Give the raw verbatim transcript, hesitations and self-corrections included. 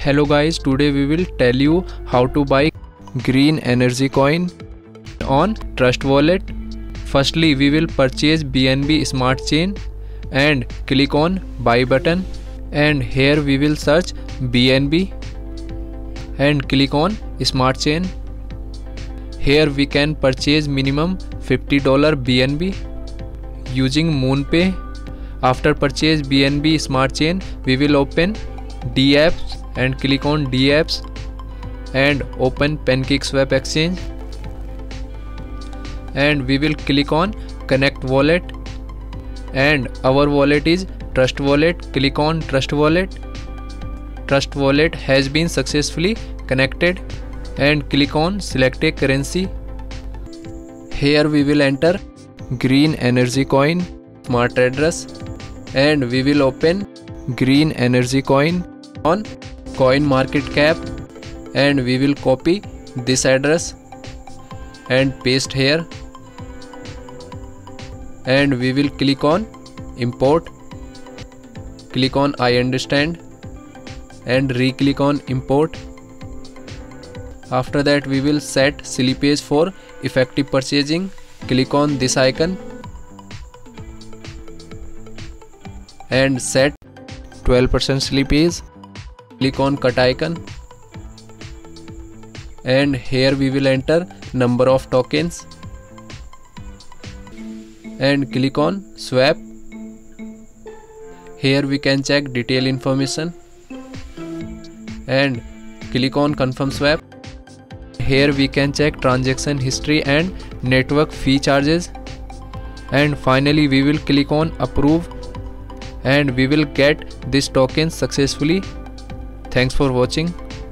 Hello guys, today we will tell you how to buy green energy coin on Trust Wallet. Firstly, we will purchase B N B Smart Chain and click on buy button, and here we will search B N B and click on Smart Chain. Here we can purchase minimum fifty dollars B N B using MoonPay. After purchase B N B Smart Chain, we will open D apps and click on D apps and open PancakeSwap exchange, and we will click on connect wallet, and our wallet is Trust Wallet. Click on Trust Wallet. Trust Wallet has been successfully connected, and click on select a currency. Here we will enter green energy coin smart address, and we will open green energy coin on CoinMarketCap, and we will copy this address and paste here, and we will click on import. Click on I understand and re-click on import. After that we will set slippage for effective purchasing. Click on this icon and set twelve percent slippage. Click on cut icon, and here we will enter number of tokens and click on swap. Here we can check detail information and click on confirm swap. Here we can check transaction history and network fee charges, and finally we will click on approve, and we will get this token successfully. Thanks for watching.